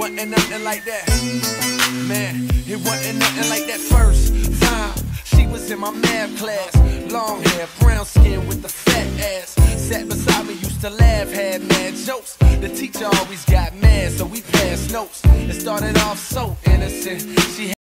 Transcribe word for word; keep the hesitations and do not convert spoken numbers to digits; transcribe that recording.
wasn't nothing like that. Man, it wasn't nothing like that first time. She was in my math class, long hair, brown skin with the fat ass. Sat beside me, used to laugh, had mad jokes. The teacher always got mad, so we passed notes. It started off so innocent. She